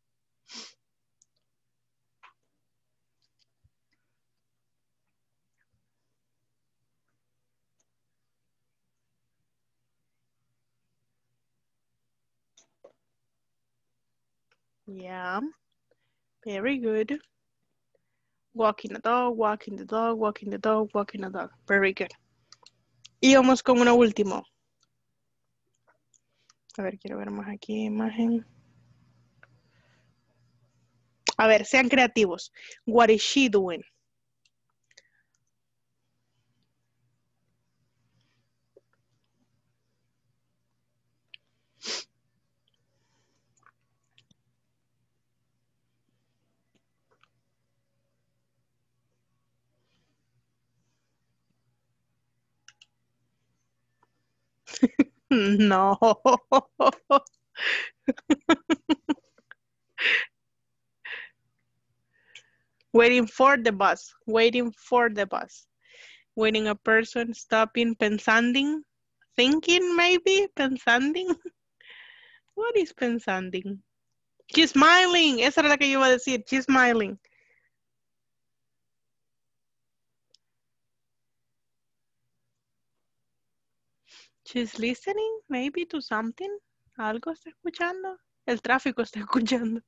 Yeah. Very good. Walking the dog, walking the dog, walking the dog, walking the dog. Very good. Y vamos con una última. A ver, quiero ver más aquí, imagen. A ver, sean creativos. What is she doing? No. Waiting for the bus. Waiting for the bus. Waiting a person, stopping, pensanding, thinking maybe, pensanding. What is pensanding? She's smiling. Esa era la que yo iba a decir. She's smiling. She's listening maybe to something. Algo está escuchando. El tráfico está escuchando.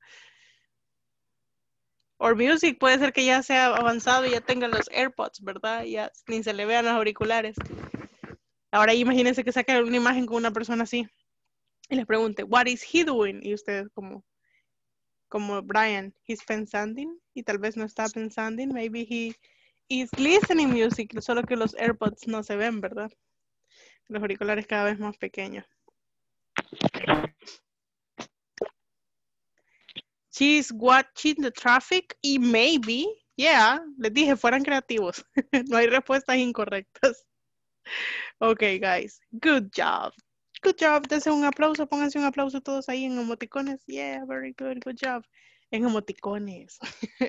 Or music, puede ser que ya sea avanzado y ya tenga los AirPods, ¿verdad? Ya ni se le vean los auriculares. Ahora imagínense que saquen una imagen con una persona así y les pregunte, what is he doing? Y ustedes como, como Brian, he's pensanding, y tal vez no está pensando, maybe he is listening music, solo que los AirPods no se ven, ¿verdad? Los auriculares cada vez más pequeños. She's watching the traffic y maybe, yeah, les dije, fueran creativos. No hay respuestas incorrectas. Ok, guys, good job. Good job, dense un aplauso, pónganse un aplauso todos ahí en emoticones. Yeah, very good, good job. En emoticones.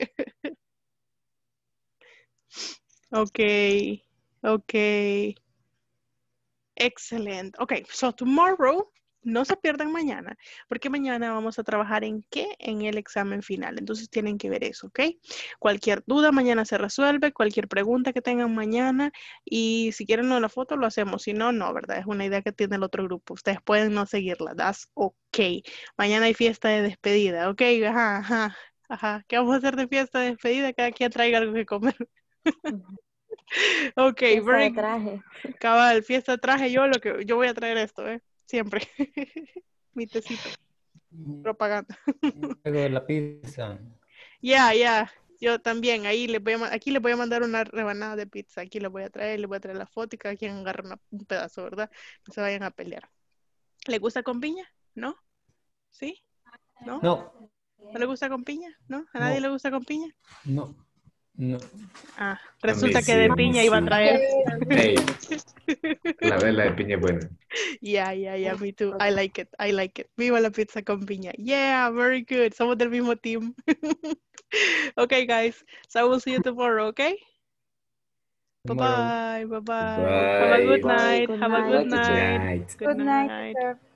Ok, ok. Excellent. Ok, so tomorrow, no se pierdan mañana, porque mañana vamos a trabajar en qué? En el examen final. Entonces tienen que ver eso, ¿ok? Cualquier duda mañana se resuelve, cualquier pregunta que tengan mañana, y si quieren no la foto lo hacemos, si no, no, ¿verdad? Es una idea que tiene el otro grupo. Ustedes pueden no seguirla, that's ok. Mañana hay fiesta de despedida, ¿ok? Ajá, ajá, ajá. ¿Qué vamos a hacer de fiesta de despedida? Cada quien traiga algo que comer. Ok, Fiesta very de traje. cabal, fiesta de traje, yo lo que yo voy a traer esto, ¿eh? Siempre. Mi tecito. Propaganda. Luego la pizza. Ya, yeah, ya. Yeah. Yo también. Ahí les voy a, aquí les voy a mandar una rebanada de pizza. Aquí les voy a traer, les voy a traer la foto y cada quien agarra una, un pedazo, ¿verdad? No se vayan a pelear. ¿Le gusta con piña? ¿No? ¿Sí? ¿No? No. ¿No le gusta con piña? ¿No? ¿A nadie No. le gusta con piña? No. No. Ah, resulta A mí que sí, de a mí piña iba a sí. traer. Hey, la vela de piña es buena. Yeah, yeah, yeah, me too. I like it, I like it. Viva la pizza con piña. Yeah, very good. Somos del mismo team. Okay, guys. So I will see you tomorrow, okay? Tomorrow. Bye-bye, bye-bye. Bye. Have a good Bye. night. Good Have a night. good Good night. night. Good Good night, night. teacher.